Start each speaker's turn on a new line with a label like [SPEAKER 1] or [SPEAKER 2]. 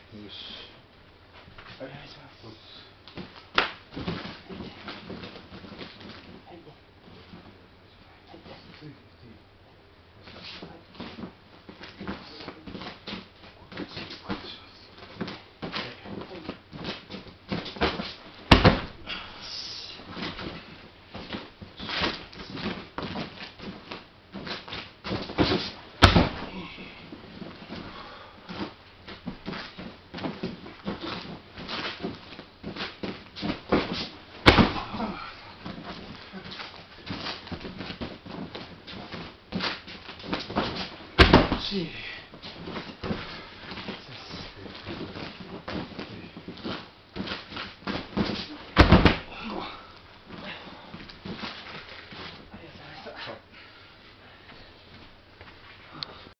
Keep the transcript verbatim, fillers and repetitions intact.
[SPEAKER 1] よし。お願いします。はい。し